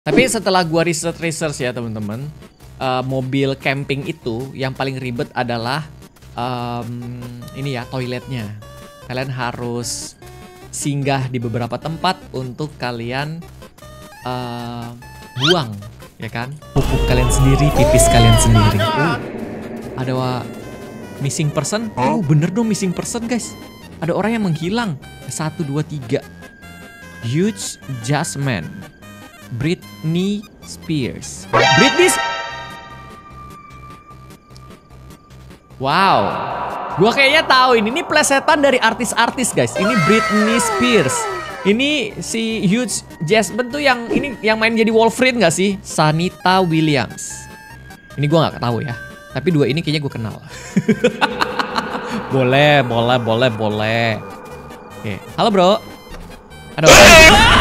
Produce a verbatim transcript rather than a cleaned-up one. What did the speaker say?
Tapi setelah gua research-research ya teman-teman, uh, mobil camping itu yang paling ribet adalah um, ini ya, toiletnya. Kalian harus singgah di beberapa tempat untuk kalian uh, buang, ya kan? Pupuk kalian sendiri, pipis kalian sendiri. Uh, ada wa missing person? Oh bener dong, missing person guys. Ada orang yang menghilang. Satu, dua, tiga. Huge Jasmine. Britney Spears. Britney Sp Wow. Gua kayaknya tahu ini. Ini plesetan dari artis-artis, guys. Ini Britney Spears. Ini si Huge Jasmine tuh yang ini yang main jadi Wolverine nggak sih? Sanita Williams. Ini gua nggak tahu ya. Tapi dua ini kayaknya gue kenal. Boleh, boleh, boleh, boleh. Oke. Halo, bro. Ada orang.